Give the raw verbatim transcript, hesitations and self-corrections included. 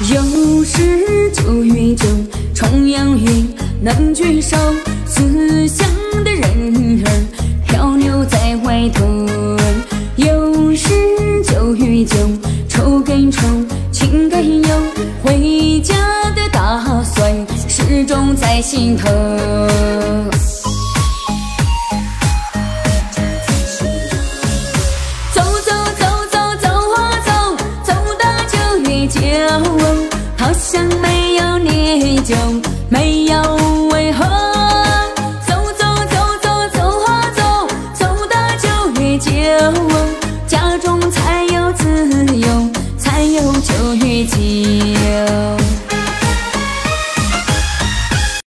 有时就与酒，重阳月能聚首，思乡的人儿漂流在外头。有时就与酒，愁更愁，情更忧，回家的打算始终在心头。